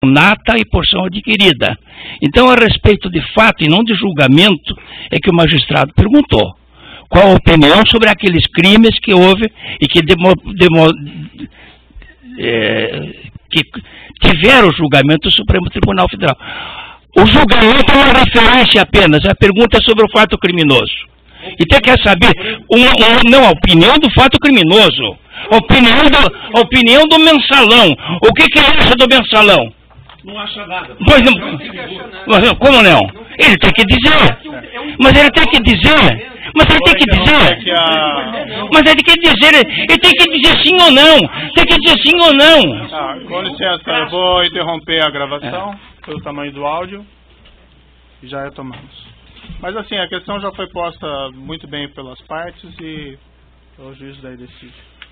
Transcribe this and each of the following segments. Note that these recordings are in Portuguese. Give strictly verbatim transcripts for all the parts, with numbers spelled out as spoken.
nata e porção adquirida. Então, a respeito de fato e não de julgamento, é que o magistrado perguntou qual a opinião sobre aqueles crimes que houve e que, demo, demo, é, que tiveram o julgamento do Supremo Tribunal Federal. O julgamento é uma referência apenas, a pergunta é sobre o fato criminoso. Então quer saber, uma, uma, não, a opinião do fato criminoso, a opinião do, a opinião do mensalão. O que, que ele acha do mensalão? Não acha nada. Pois não, mas, como não? Ele tem que dizer. Mas ele tem que dizer. Mas ele tem que dizer. Mas ele tem que dizer. Ele tem que dizer sim ou não. Tem que dizer sim ou não. Tá, com licença, eu vou interromper a gravação é. pelo tamanho do áudio e já retomamos. Mas assim, a questão já foi posta muito bem pelas partes e o juiz daí decide.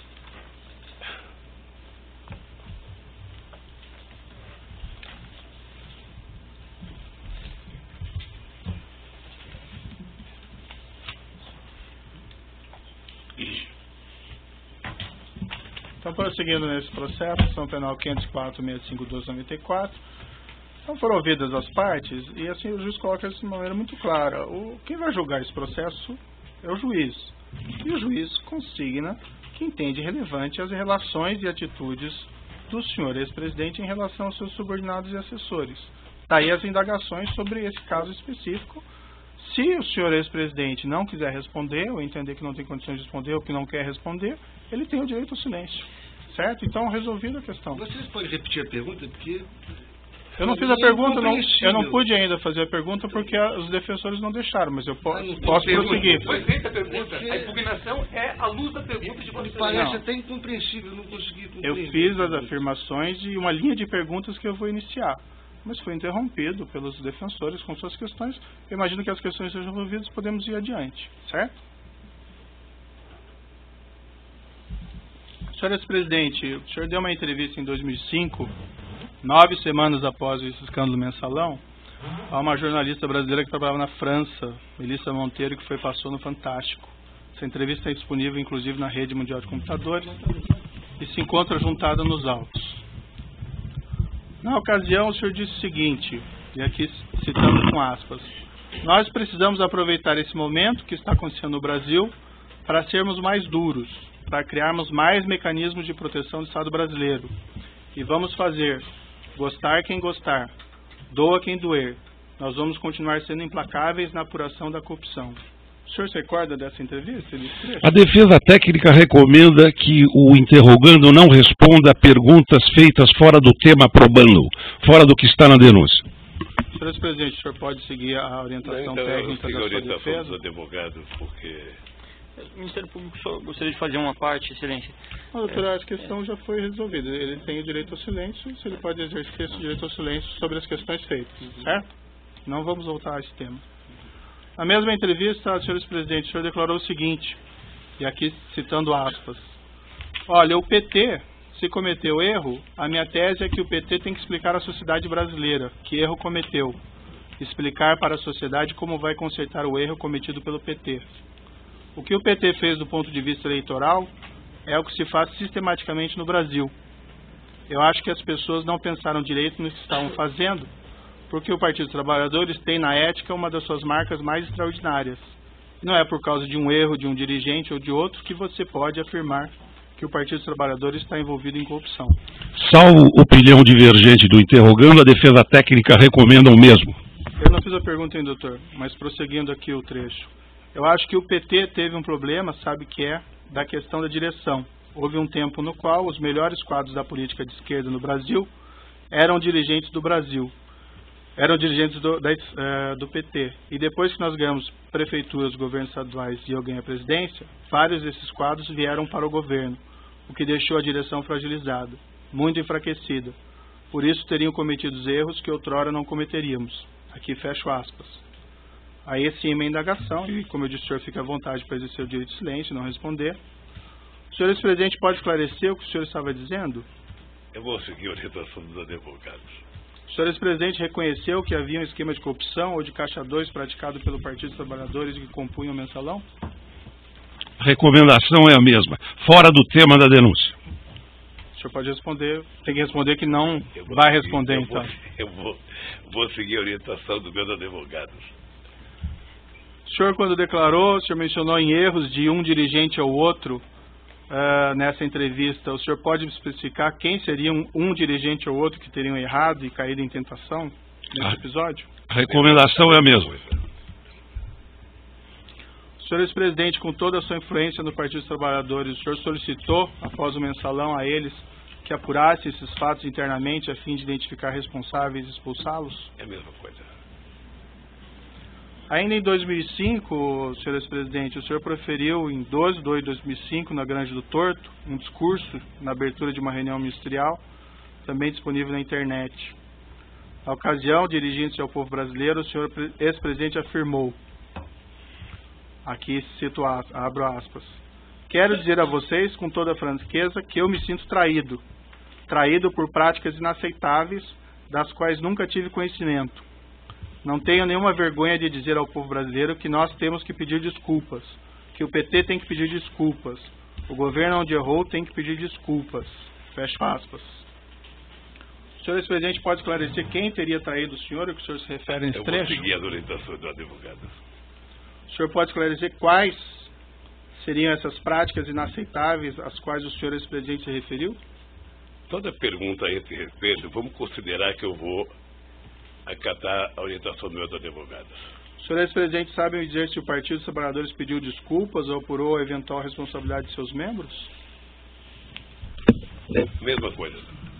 Então, prosseguindo nesse processo, ação penal quinhentos e quatro, sessenta e cinco, doze, noventa e quatro, então foram ouvidas as partes e assim o juiz coloca isso de maneira muito clara. O, quem vai julgar esse processo é o juiz. E o juiz consigna que entende relevante as relações e atitudes do senhor ex-presidente em relação aos seus subordinados e assessores. Daí as indagações sobre esse caso específico. Se o senhor ex-presidente não quiser responder, ou entender que não tem condições de responder, ou que não quer responder, ele tem o direito ao silêncio. Certo? Então, resolvida a questão. Vocês podem repetir a pergunta? Porque... Eu não fiz a pergunta, não, eu não pude ainda fazer a pergunta porque a, os defensores não deixaram, mas eu po ah, posso prosseguir. Foi feita a pergunta, a impugnação é à luz da pergunta de vocês. Parece até incompreensível, não consegui compreender. Eu fiz as afirmações e uma linha de perguntas que eu vou iniciar, mas foi interrompido pelos defensores com suas questões. Eu imagino que as questões sejam resolvidas e podemos ir adiante, certo? Senhor ex-presidente, o senhor deu uma entrevista em dois mil e cinco... Nove semanas após esse escândalo mensalão, há uma jornalista brasileira que trabalhava na França, Melissa Monteiro, que foi passou no Fantástico. Essa entrevista é disponível, inclusive, na Rede Mundial de Computadores e se encontra juntada nos autos. Na ocasião, o senhor disse o seguinte, e aqui citando com aspas, nós precisamos aproveitar esse momento que está acontecendo no Brasil para sermos mais duros, para criarmos mais mecanismos de proteção do Estado brasileiro. E vamos fazer... Gostar quem gostar, doa quem doer. Nós vamos continuar sendo implacáveis na apuração da corrupção. O senhor se recorda dessa entrevista? A defesa técnica recomenda que o interrogando não responda a perguntas feitas fora do tema probando, fora do que está na denúncia. Senhor presidente, o senhor pode seguir a orientação então, técnica da sua defesa? Dos advogados, porque... O Ministério Público só gostaria de fazer uma parte, excelência. Não, doutor, é, a questão é... já foi resolvida. Ele tem o direito ao silêncio, se ele pode exercer esse direito ao silêncio sobre as questões feitas, uhum. certo? Não vamos voltar a esse tema. Na mesma entrevista, senhores presidentes, o senhor declarou o seguinte, e aqui citando aspas, olha, o P T, se cometeu erro, a minha tese é que o P T tem que explicar à sociedade brasileira que erro cometeu, explicar para a sociedade como vai consertar o erro cometido pelo P T. O que o P T fez do ponto de vista eleitoral é o que se faz sistematicamente no Brasil. Eu acho que as pessoas não pensaram direito no que estavam fazendo, porque o Partido dos Trabalhadores tem na ética uma das suas marcas mais extraordinárias. Não é por causa de um erro de um dirigente ou de outro que você pode afirmar que o Partido dos Trabalhadores está envolvido em corrupção. Salvo opinião divergente do interrogando, a defesa técnica recomenda o mesmo. Eu não fiz a pergunta, hein, doutor, mas prosseguindo aqui o trecho. Eu acho que o P T teve um problema, sabe que é, da questão da direção. Houve um tempo no qual os melhores quadros da política de esquerda no Brasil eram dirigentes do Brasil, eram dirigentes do, da, uh, do P T. E depois que nós ganhamos prefeituras, governos estaduais e eu ganhei a presidência, vários desses quadros vieram para o governo, o que deixou a direção fragilizada, muito enfraquecida. Por isso teriam cometido erros que outrora não cometeríamos. Aqui fecho aspas. Aí sim, uma indagação, e como eu disse, o senhor fica à vontade para exercer o direito de silêncio e não responder. O senhor ex-presidente pode esclarecer o que o senhor estava dizendo? Eu vou seguir a orientação dos advogados. O senhor ex-presidente reconheceu que havia um esquema de corrupção ou de caixa dois praticado pelo Partido dos Trabalhadores que compunha o mensalão? A recomendação é a mesma, fora do tema da denúncia. O senhor pode responder, tem que responder que não Eu vou vai seguir- responder, eu então. Vou, eu vou, vou seguir a orientação dos meus advogados. O senhor, quando declarou, o senhor mencionou em erros de um dirigente ao outro uh, nessa entrevista. O senhor pode especificar quem seria um, um dirigente ou outro que teriam errado e caído em tentação nesse Ah. episódio? A recomendação é a mesma. Senhor ex-presidente, com toda a sua influência no Partido dos Trabalhadores, o senhor solicitou, após o mensalão, a eles que apurasse esses fatos internamente a fim de identificar responsáveis e expulsá-los? É a mesma coisa. Ainda em dois mil e cinco, senhor ex-presidente, o senhor proferiu em doze de dois de dois mil e cinco, na Grande do Torto, um discurso na abertura de uma reunião ministerial, também disponível na internet. Na ocasião, dirigindo-se ao povo brasileiro, o senhor ex-presidente afirmou, aqui cito, abro aspas, quero dizer a vocês com toda a franqueza que eu me sinto traído, traído por práticas inaceitáveis, das quais nunca tive conhecimento. Não tenho nenhuma vergonha de dizer ao povo brasileiro que nós temos que pedir desculpas, que o P T tem que pedir desculpas, o governo onde errou tem que pedir desculpas. Fecha aspas. O senhor ex-presidente pode esclarecer quem teria traído o senhor e o que o senhor se refere nesse Eu vou trecho? seguir as orientações do advogado. O senhor pode esclarecer quais seriam essas práticas inaceitáveis às quais o senhor ex-presidente se referiu? Toda pergunta a esse respeito, vamos considerar que eu vou acatar a orientação dos meus advogados. O senhor ex-presidente sabe me dizer se o Partido dos Trabalhadores pediu desculpas ou apurou a eventual responsabilidade de seus membros? Mesma coisa.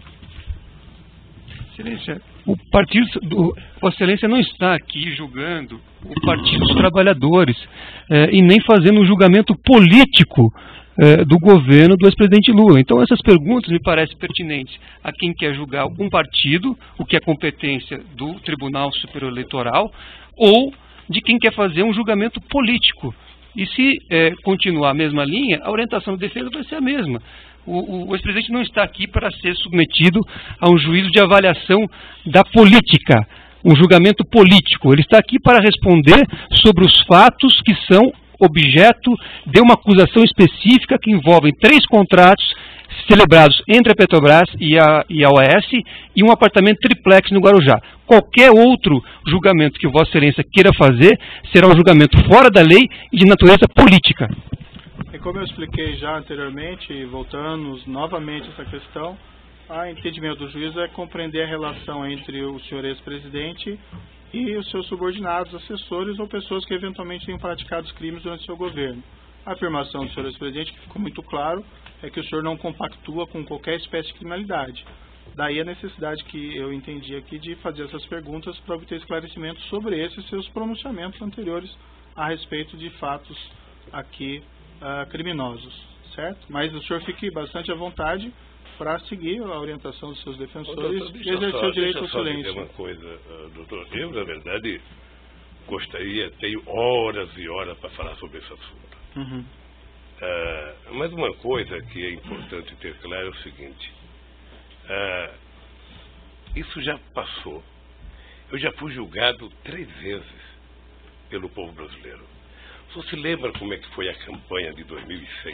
Excelência, o Partido do Vossa Excelência não está aqui julgando o Partido dos Trabalhadores eh, e nem fazendo um julgamento político eh, do governo do ex-presidente Lula. Então essas perguntas me parecem pertinentes a quem quer julgar um partido, o que é competência do Tribunal Superior Eleitoral, ou de quem quer fazer um julgamento político. E se eh, continuar a mesma linha, a orientação de defesa vai ser a mesma. O, o ex-presidente não está aqui para ser submetido a um juízo de avaliação da política, um julgamento político. Ele está aqui para responder sobre os fatos que são objeto de uma acusação específica que envolvem três contratos celebrados entre a Petrobras e a, e a O A S e um apartamento triplex no Guarujá. Qualquer outro julgamento que Vossa Excelência queira fazer será um julgamento fora da lei e de natureza política. E como eu expliquei já anteriormente, e voltando novamente a essa questão, o entendimento do juiz é compreender a relação entre o senhor ex-presidente e os seus subordinados, assessores ou pessoas que eventualmente tenham praticado os crimes durante seu governo. A afirmação do senhor ex-presidente, que ficou muito claro, é que o senhor não compactua com qualquer espécie de criminalidade. Daí a necessidade que eu entendi aqui de fazer essas perguntas para obter esclarecimentos sobre esses seus pronunciamentos anteriores a respeito de fatos aqui Uh, criminosos, certo? Mas o senhor fique bastante à vontade para seguir a orientação dos seus defensores Ô, doutor, e exercer só, o direito ao deixa eu só silêncio. dizer uma coisa, uh, doutor. Eu, na verdade, gostaria, tenho horas e horas para falar sobre esse assunto. Uhum. Uh, mas uma coisa que é importante ter claro é o seguinte. Uh, isso já passou. Eu já fui julgado três vezes pelo povo brasileiro. Você se lembra como é que foi a campanha de dois mil e seis?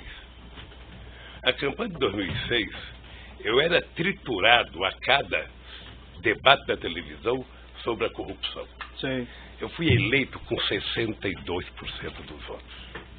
A campanha de dois mil e seis, eu era triturado a cada debate da televisão sobre a corrupção. Sim. Eu fui eleito com sessenta e dois por cento dos votos.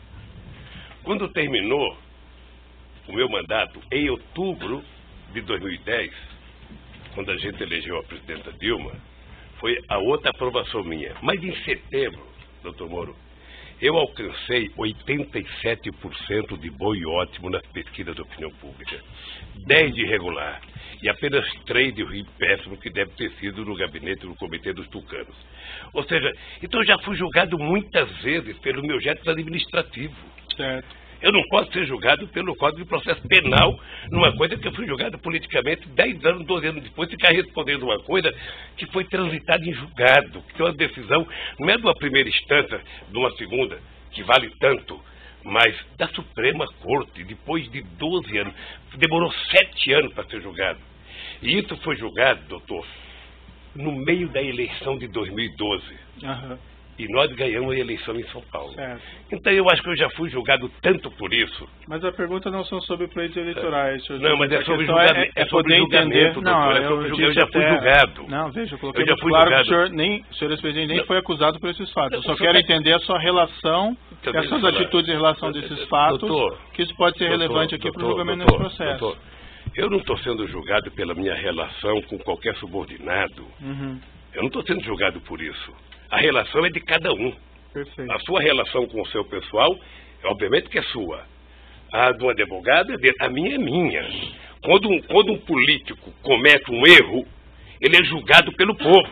Quando terminou o meu mandato, em outubro de dois mil e dez, quando a gente elegeu a presidenta Dilma, foi a outra aprovação minha. Mas em setembro, doutor Moro, eu alcancei oitenta e sete por cento de bom e ótimo nas pesquisas de opinião pública, dez de regular e apenas três de ruim e péssimo, que deve ter sido no gabinete do Comitê dos Tucanos. Ou seja, então eu já fui julgado muitas vezes pelos meus gestos administrativos. Certo. Eu não posso ser julgado pelo Código de Processo Penal numa coisa que eu fui julgado politicamente dez anos, doze anos depois, ficar respondendo uma coisa que foi transitada em julgado, que é uma decisão, não é de uma primeira instância, de uma segunda, que vale tanto, mas da Suprema Corte, depois de doze anos, demorou sete anos para ser julgado. E isso foi julgado, doutor, no meio da eleição de dois mil e doze. Uhum. E nós ganhamos a eleição em São Paulo. Certo. Então eu acho que eu já fui julgado tanto por isso. Mas a pergunta não são sobre pleitos eleitorais. senhor Não, mas é A sobre, questão julgamento, é, é é sobre poder julgamento, entender. doutor. Não, é sobre eu, julgamento. Eu já fui até... julgado. Não, veja, eu coloquei Eu já muito fui claro julgado. que o senhor, nem, o senhor ex-presidente nem Não. foi acusado por esses fatos. Eu só Não, quero só- entender a sua relação, Também essas falar. atitudes em relação desses fatos, Doutor, que isso pode ser doutor, relevante aqui para o doutor, julgamento doutor, nesse processo. doutor, eu não estou sendo julgado pela minha relação com qualquer subordinado. Uhum, Eu não estou sendo julgado por isso. A relação é de cada um. perfeito. A sua relação com o seu pessoal, obviamente que é sua. A de um advogado é dele. A minha é minha. Quando um, quando um político comete um erro, ele é julgado pelo povo.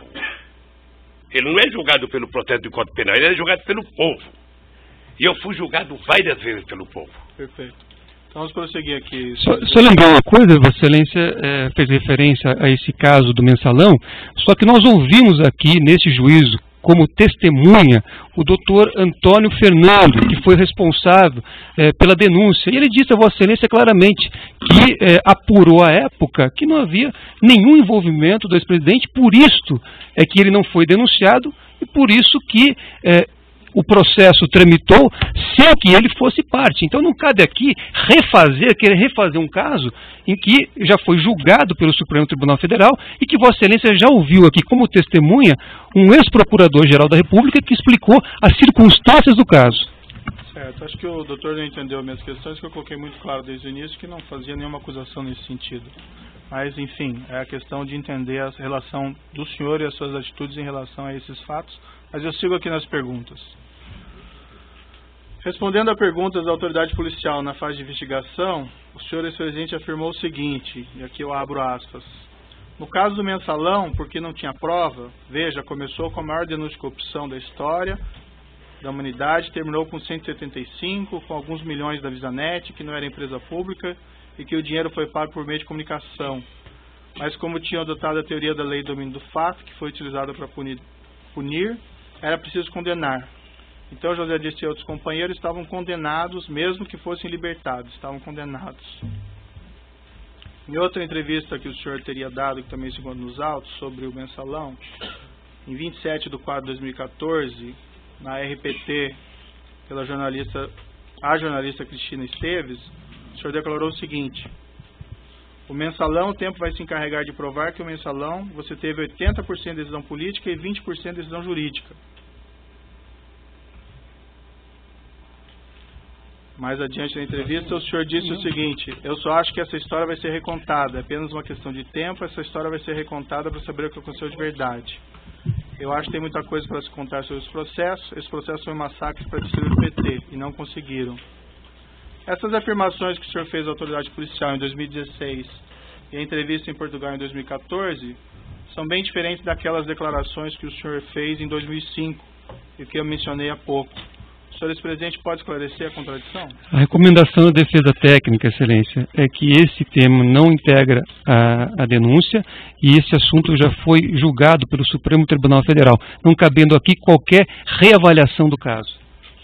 Ele não é julgado pelo processo de Código Penal, ele é julgado pelo povo. E eu fui julgado várias vezes pelo povo. Perfeito. Então vamos prosseguir aqui. Só, só lembrar uma coisa, Vossa Excelência é, fez referência a esse caso do mensalão, só que nós ouvimos aqui nesse juízo, como testemunha, o doutor Antônio Fernando, que foi responsável é, pela denúncia. E ele disse a Vossa Excelência claramente que é, apurou à época que não havia nenhum envolvimento do ex-presidente, por isto é que ele não foi denunciado e por isso que é, o processo tramitou sem que ele fosse parte. Então não cabe aqui refazer, querer refazer um caso em que já foi julgado pelo Supremo Tribunal Federal e que Vossa Excelência já ouviu aqui como testemunha um ex-procurador-geral da República que explicou as circunstâncias do caso. Certo, acho que o doutor não entendeu as minhas questões, que eu coloquei muito claro desde o início que não fazia nenhuma acusação nesse sentido. Mas, enfim, é a questão de entender a relação do senhor e as suas atitudes em relação a esses fatos. Mas eu sigo aqui nas perguntas. Respondendo a perguntas da autoridade policial na fase de investigação, o senhor ex-presidente afirmou o seguinte, e aqui eu abro aspas. No caso do mensalão, porque não tinha prova, veja, começou com a maior denúncia de corrupção da história da humanidade, terminou com cento e setenta e cinco, com alguns milhões da Visanet, que não era empresa pública, e que o dinheiro foi pago por meio de comunicação. Mas como tinham adotado a teoria da lei do domínio do fato, que foi utilizada para punir, punir, era preciso condenar. Então José Dirceu e outros companheiros estavam condenados, mesmo que fossem libertados, estavam condenados. Em outra entrevista que o senhor teria dado, que também se encontra nos autos, sobre o mensalão, em vinte e sete de quatro de dois mil e quatorze, na R P T, pela jornalista, a jornalista Cristina Esteves, o senhor declarou o seguinte: o mensalão, o tempo vai se encarregar de provar que o mensalão, você teve oitenta por cento de decisão política e vinte por cento de decisão jurídica. Mais adiante na entrevista, o senhor disse o seguinte: eu só acho que essa história vai ser recontada, é apenas uma questão de tempo, essa história vai ser recontada para saber o que aconteceu de verdade. Eu acho que tem muita coisa para se contar sobre esse processo, esse processo foi um massacre para destruir o P T, e não conseguiram. Essas afirmações que o senhor fez à autoridade policial em dois mil e dezesseis e a entrevista em Portugal em dois mil e quatorze, são bem diferentes daquelas declarações que o senhor fez em dois mil e cinco, e que eu mencionei há pouco. O senhor ex-presidente pode esclarecer a contradição? A recomendação da defesa técnica, Excelência, é que esse tema não integra a, a denúncia e esse assunto já foi julgado pelo Supremo Tribunal Federal, não cabendo aqui qualquer reavaliação do caso.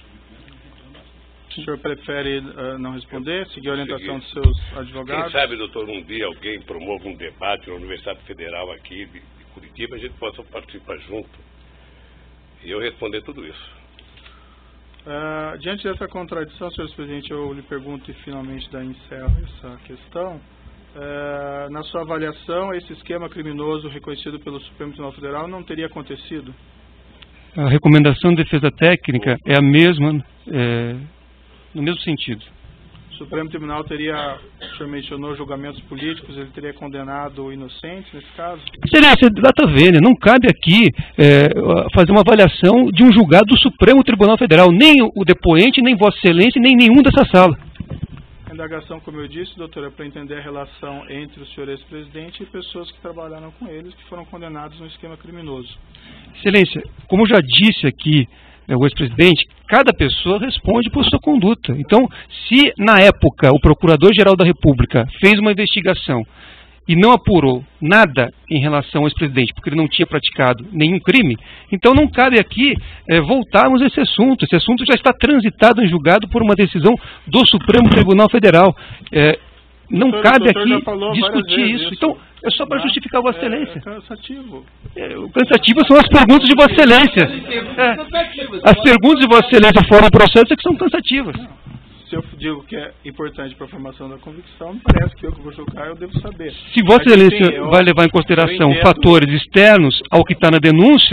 O senhor prefere uh, não responder, seguir a orientação dos seus advogados? Quem sabe, doutor, um dia alguém promove um debate na Universidade Federal aqui de, de Curitiba, a gente possa participar junto e eu responder tudo isso. Uh, diante dessa contradição, senhor presidente, eu lhe pergunto e finalmente daí encerro essa questão. Uh, na sua avaliação, esse esquema criminoso reconhecido pelo Supremo Tribunal Federal não teria acontecido? A recomendação de defesa técnica é a mesma, é, no mesmo sentido. O Supremo Tribunal teria, o senhor mencionou julgamentos políticos, ele teria condenado inocentes nesse caso? Excelência, data vênia, não cabe aqui é, fazer uma avaliação de um julgado do Supremo Tribunal Federal, nem o depoente, nem Vossa Excelência, nem nenhum dessa sala. A indagação, como eu disse, doutor, é para entender a relação entre o senhor ex-presidente e pessoas que trabalharam com eles, que foram condenados no esquema criminoso. Excelência, como já disse aqui o ex-presidente, cada pessoa responde por sua conduta. Então, se na época o Procurador-Geral da República fez uma investigação e não apurou nada em relação ao ex-presidente, porque ele não tinha praticado nenhum crime, então não cabe aqui é, voltarmos a esse assunto. Esse assunto já está transitado em julgado por uma decisão do Supremo Tribunal Federal. É, não doutor, cabe doutor aqui discutir isso. isso. Então, É só para justificar Vossa É, Excelência. é cansativo. É, o cansativo são as perguntas de Vossa Excelência. É. As perguntas de Vossa Excelência fora do processo é que são cansativas. Se eu digo que é importante para a formação da convicção, me parece que eu que vou julgar, eu devo saber. Se Vossa Mas, Excelência enfim, eu- vai levar em eu consideração entendo- fatores externos ao que está na denúncia,